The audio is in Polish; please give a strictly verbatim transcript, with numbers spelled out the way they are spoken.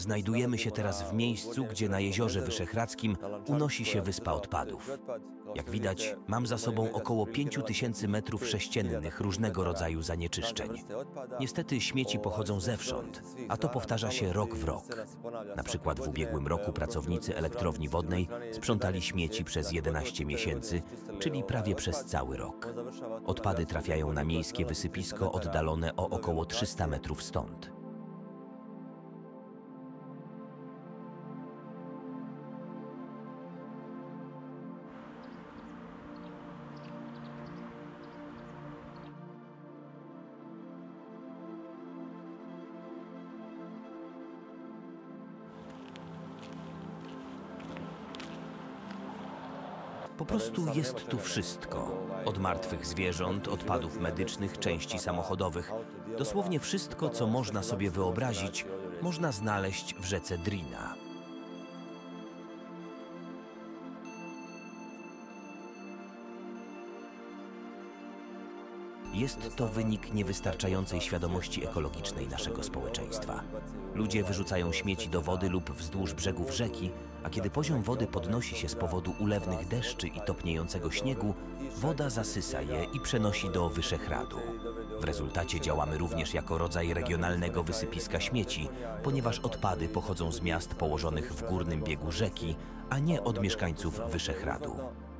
Znajdujemy się teraz w miejscu, gdzie na Jeziorze Wyszehradzkim unosi się wyspa odpadów. Jak widać, mam za sobą około pięć tysięcy metrów sześciennych różnego rodzaju zanieczyszczeń. Niestety śmieci pochodzą zewsząd, a to powtarza się rok w rok. Na przykład w ubiegłym roku pracownicy elektrowni wodnej sprzątali śmieci przez jedenaście miesięcy, czyli prawie przez cały rok. Odpady trafiają na miejskie wysypisko oddalone o około trzysta metrów stąd. Po prostu jest tu wszystko. Od martwych zwierząt, odpadów medycznych, części samochodowych. Dosłownie wszystko, co można sobie wyobrazić, można znaleźć w rzece Drina. Jest to wynik niewystarczającej świadomości ekologicznej naszego społeczeństwa. Ludzie wyrzucają śmieci do wody lub wzdłuż brzegów rzeki, a kiedy poziom wody podnosi się z powodu ulewnych deszczy i topniejącego śniegu, woda zasysa je i przenosi do Wyszehradu. W rezultacie działamy również jako rodzaj regionalnego wysypiska śmieci, ponieważ odpady pochodzą z miast położonych w górnym biegu rzeki, a nie od mieszkańców Wyszehradu.